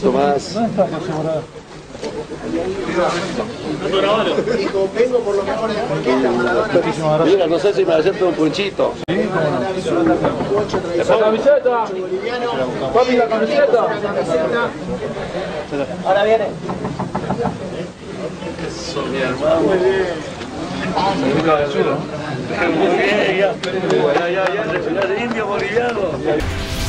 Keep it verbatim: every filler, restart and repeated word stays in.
poquito más. No está asegurado. Vengo por los mejores deportistas. Mira, no sé si me acepta un punchito. Sí, cómo no. ¡La camiseta! ¡Papi, la camiseta! Ahora viene. Eso, mi hermano. Muy bien. Muy bien, ya. Ya, ya, ya, regional indio boliviano.